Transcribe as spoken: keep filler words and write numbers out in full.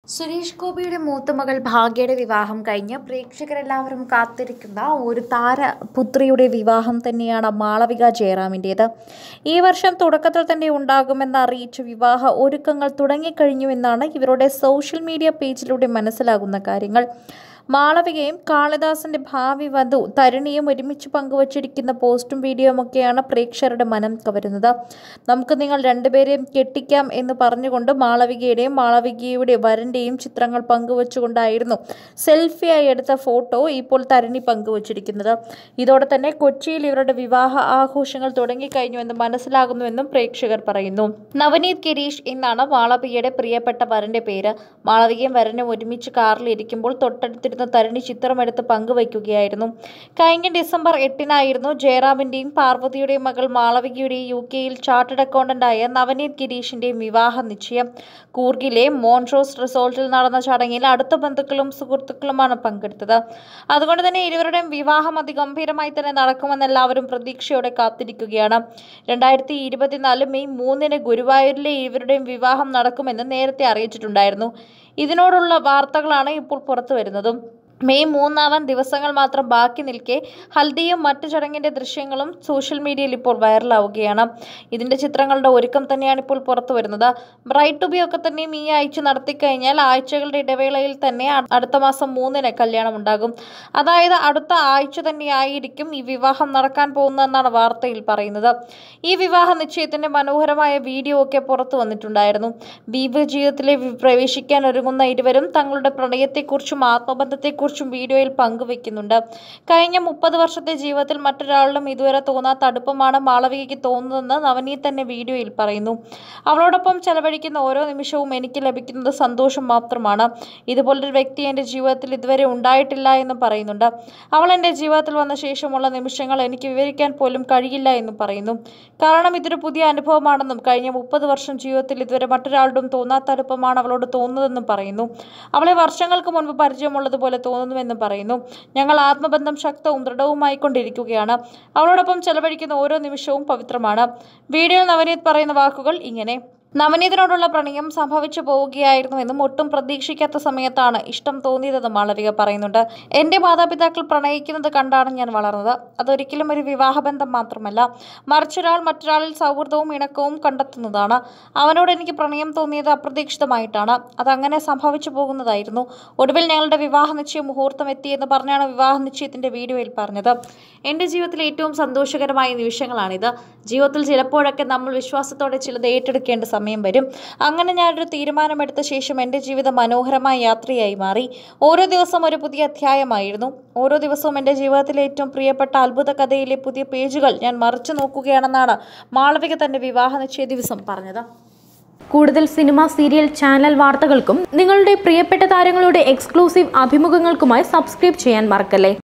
സുരേഷ് ഗോപിയുടെ മൂത്ത മകൾ ഭാഗ്യയുടെ വിവാഹം കഴിഞ്ഞ് പ്രേക്ഷകരെല്ലാവരും കാത്തിരിക്കുന്ന ഒരു താരപുത്രിയുടെ വിവാഹം തന്നെയാണ് മാളവിക ജയറാമിൻ്റേത്. ഈ വർഷം തുടക്കത്തിൽ തന്നെ ഉണ്ടാകുമെന്ന് അറിയിച്ച വിവാഹ ഒരുക്കങ്ങൾ തുടങ്ങിക്കഴിഞ്ഞുവെന്നാണ് ഇവരുടെ സോഷ്യൽ മീഡിയ പേജിലൂടെ മനസ്സിലാകുന്ന കാര്യങ്ങൾ. മാളവികയും കാളിദാസന്റെ ഭാവി വധു തരുണിയും ഒരുമിച്ച് പങ്കുവച്ചിരിക്കുന്ന പോസ്റ്റും വീഡിയോയുമൊക്കെയാണ് പ്രേക്ഷകരുടെ മനം കവരുന്നത്. നമുക്ക് നിങ്ങൾ രണ്ടുപേരെയും കെട്ടിക്കാം എന്ന് പറഞ്ഞുകൊണ്ട് മാളവികയുടെയും മാളവികയുടെ വരന്റെയും ചിത്രങ്ങൾ പങ്കുവച്ചുകൊണ്ടായിരുന്നു സെൽഫിയായി എടുത്ത ഫോട്ടോ ഇപ്പോൾ തരുണി പങ്കുവച്ചിരിക്കുന്നത്. ഇതോടെ തന്നെ കൊച്ചിയിൽ ഇവരുടെ വിവാഹ ആഘോഷങ്ങൾ തുടങ്ങിക്കഴിഞ്ഞുവെന്ന് മനസ്സിലാകുന്നുവെന്നും പ്രേക്ഷകർ പറയുന്നു. നവനീത് ഗിരീഷ് എന്നാണ് മാളവികയുടെ പ്രിയപ്പെട്ട വരന്റെ പേര്. മാളവികയും വരനും ഒരുമിച്ച് കാറിൽ ഇരിക്കുമ്പോൾ തൊട്ടടുത്തിരുന്ന തരുണി ചിത്രമെടുത്ത് പങ്കുവയ്ക്കുകയായിരുന്നു. കഴിഞ്ഞ ഡിസംബർ എട്ടിനായിരുന്നു ജയറാമിന്റെയും പാർവതിയുടെയും മകൾ മാളവികയുടെയും യു കെയിൽ ചാർട്ടേഡ് അക്കൗണ്ടന്റായ നവനീത് ഗിരീഷിന്റെയും വിവാഹ നിശ്ചയം. കൂർഗിലെ മോൺട്രോസ് റിസോർട്ടിൽ നടന്ന ചടങ്ങിൽ അടുത്ത ബന്ധുക്കളും സുഹൃത്തുക്കളുമാണ് പങ്കെടുത്തത്. അതുകൊണ്ട് തന്നെ ഇരുവരുടെയും വിവാഹം അതിഗംഭീരമായി തന്നെ നടക്കുമെന്ന് എല്ലാവരും പ്രതീക്ഷയോടെ കാത്തിരിക്കുകയാണ്. രണ്ടായിരത്തി ഇരുപത്തിനാല് മെയ് മൂന്നിന് ഗുരുവായൂരിലെ ഇരുവരുടെയും വിവാഹം നടക്കുമെന്ന് നേരത്തെ അറിയിച്ചിട്ടുണ്ടായിരുന്നു. ഇതിനോടുള്ള വാർത്തകളാണ് ഇപ്പോൾ പുറത്തു വരുന്നതും. മെയ് മൂന്നാവാൻ ദിവസങ്ങൾ മാത്രം ബാക്കി നിൽക്കെ ഹൽദിയും മറ്റു ചടങ്ങിന്റെ ദൃശ്യങ്ങളും സോഷ്യൽ മീഡിയയിൽ ഇപ്പോൾ വൈറലാവുകയാണ്. ഇതിന്റെ ചിത്രങ്ങളുടെ ഒരുക്കം തന്നെയാണ് ഇപ്പോൾ പുറത്തു വരുന്നത്. ബ്രൈഡ് ടു ബി ഒക്കെ തന്നെയും ഈ ആഴ്ച നടത്തിക്കഴിഞ്ഞാൽ ആഴ്ചകളുടെ ഇടവേളയിൽ തന്നെ അടുത്ത മാസം മൂന്നിന് കല്യാണം ഉണ്ടാകും. അതായത് അടുത്ത ആഴ്ച തന്നെയായിരിക്കും ഈ വിവാഹം നടക്കാൻ പോകുന്നതെന്നാണ് വാർത്തയിൽ പറയുന്നത്. ഈ വിവാഹ നിശ്ചയത്തിന്റെ മനോഹരമായ വീഡിയോ ഒക്കെ പുറത്തു വന്നിട്ടുണ്ടായിരുന്നു. വിവാഹ ജീവിതത്തിലെ പ്രവേശിക്കാൻ ഒരുങ്ങുന്ന ഇരുവരും തങ്ങളുടെ പ്രണയത്തെക്കുറിച്ചും ആത്മബന്ധത്തെക്കുറിച്ചും വീഡിയോയിൽ പങ്കുവെക്കുന്നുണ്ട്. കഴിഞ്ഞ മുപ്പത് വർഷത്തെ ജീവിതത്തിൽ മറ്റൊരാളിലും ഇതുവരെ തോന്നാത്ത അടുപ്പമാണ് മാളവികയ്ക്ക് തോന്നുന്നതെന്ന് നവനീത് തന്നെ വീഡിയോയിൽ പറയുന്നു. അവളോടൊപ്പം ചെലവഴിക്കുന്ന ഓരോ നിമിഷവും എനിക്ക് ലഭിക്കുന്നത് സന്തോഷം മാത്രമാണ്. ഇതുപോലൊരു വ്യക്തി എൻ്റെ ജീവിതത്തിൽ ഇതുവരെ ഉണ്ടായിട്ടില്ല എന്നും പറയുന്നുണ്ട്. അവൾ എൻ്റെ ജീവിതത്തിൽ വന്ന ശേഷമുള്ള നിമിഷങ്ങൾ എനിക്ക് വിവരിക്കാൻ പോലും കഴിയില്ല എന്നും പറയുന്നു. കാരണം ഇതൊരു പുതിയ അനുഭവമാണെന്നും കഴിഞ്ഞ മുപ്പത് വർഷം ജീവിതത്തിൽ ഇതുവരെ മറ്റൊരാളും തോന്നാത്ത അടുപ്പമാണ് അവളോട് തോന്നുന്നതെന്നും പറയുന്നു. അവളെ വർഷങ്ങൾക്ക് മുൻപ് പരിചയമുള്ളതുപോലെ തോന്നുന്നുവെന്നും പറയുന്നു. ഞങ്ങൾ ആത്മബന്ധം ശക്തവും ദൃഢവുമായിക്കൊണ്ടിരിക്കുകയാണ്. അവളോടൊപ്പം ചെലവഴിക്കുന്ന ഓരോ നിമിഷവും പവിത്രമാണ്. വീഡിയോയിൽ നവനീത് പറയുന്ന വാക്കുകൾ ഇങ്ങനെ: നവനീതിനോടുള്ള പ്രണയം സംഭവിച്ചു പോവുകയായിരുന്നുവെന്നും ഒട്ടും പ്രതീക്ഷിക്കാത്ത സമയത്താണ് ഇഷ്ടം തോന്നിയതെന്നും മാളവിക പറയുന്നുണ്ട്. എൻ്റെ മാതാപിതാക്കൾ പ്രണയിക്കുന്നത് കണ്ടാണ് ഞാൻ വളർന്നത്. അതൊരിക്കലും ഒരു വിവാഹബന്ധം മാത്രമല്ല, മറിച്ചൊരാൾ മറ്റൊരാളിൽ സൗഹൃദവും ഇണക്കവും കണ്ടെത്തുന്നതാണ്. അവനോട് എനിക്ക് പ്രണയം തോന്നിയത് അപ്രതീക്ഷിതമായിട്ടാണ്. അതങ്ങനെ സംഭവിച്ചു പോകുന്നതായിരുന്നു. ഒടുവിൽ ഞങ്ങളുടെ വിവാഹ നിശ്ചയ മുഹൂർത്തം എത്തിയെന്ന് പറഞ്ഞാണ് വിവാഹ നിശ്ചയത്തിന്റെ വീഡിയോയിൽ പറഞ്ഞത്. എൻ്റെ ജീവിതത്തിലെ ഏറ്റവും സന്തോഷകരമായ നിമിഷങ്ങളാണിത്. ജീവിതത്തിൽ ചിലപ്പോഴൊക്കെ നമ്മൾ വിശ്വാസത്തോടെ ചിലത് ഏറ്റെടുക്കേണ്ട സമയം വരും. അങ്ങനെ ഞാനൊരു തീരുമാനമെടുത്ത ശേഷം എൻ്റെ ജീവിതം മനോഹരമായ യാത്രയായി മാറി. ഓരോ ദിവസവും ഒരു പുതിയ അധ്യായമായിരുന്നു. ഓരോ ദിവസവും എൻ്റെ ജീവിതത്തിലെ ഏറ്റവും പ്രിയപ്പെട്ട അത്ഭുത കഥയിലെ പുതിയ പേജുകൾ ഞാൻ മറിച്ചു നോക്കുകയാണെന്നാണ് മാളവിക തൻ്റെ വിവാഹ നിശ്ചയ ദിവസം പറഞ്ഞത്. കൂടുതൽ സിനിമ, സീരിയൽ, ചാനൽ വാർത്തകൾക്കും നിങ്ങളുടെ പ്രിയപ്പെട്ട താരങ്ങളുടെ എക്സ്ക്ലൂസീവ് അഭിമുഖങ്ങൾക്കുമായി സബ്സ്ക്രൈബ് ചെയ്യാൻ മറക്കല്ലേ.